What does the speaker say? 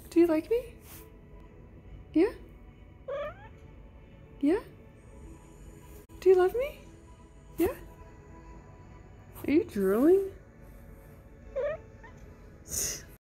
Do you like me? Yeah? Yeah? Do you love me? Yeah? Are you drooling?